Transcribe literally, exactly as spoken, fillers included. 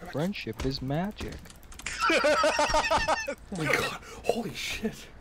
Friendship is magic. Oh my god, holy shit.